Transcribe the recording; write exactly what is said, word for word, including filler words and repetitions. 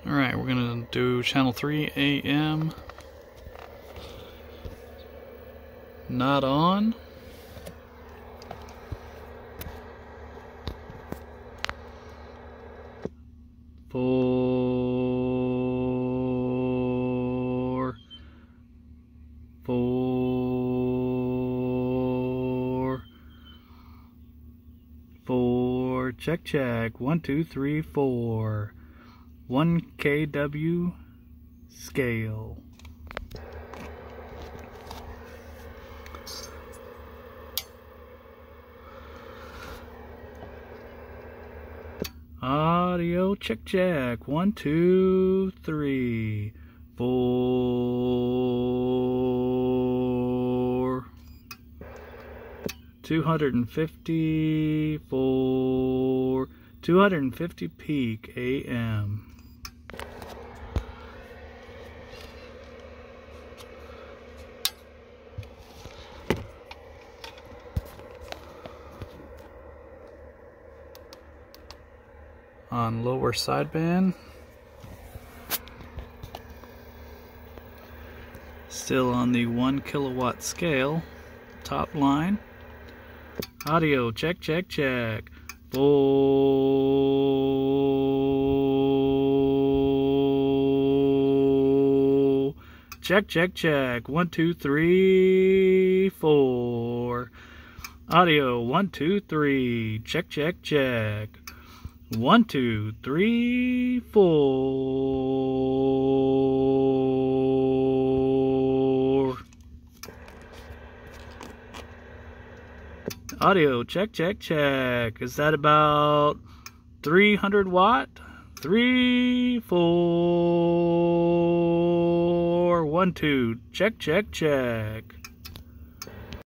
Alright, we're gonna do channel three A M. Not on. Four. Four. Four. Check, check. One, two, three, four. one K W scale. Audio check check. One, two, three, four. Two hundred and fifty four. Two hundred and fifty peak A M. On lower sideband, still on the one kilowatt scale, top line. Audio check check check. Four. Check check check. One two three four. Audio one two three. Check check check. One, two, three, four. Audio check, check, check. Is that about three hundred watt? Three, four, one, two. Check, check, check.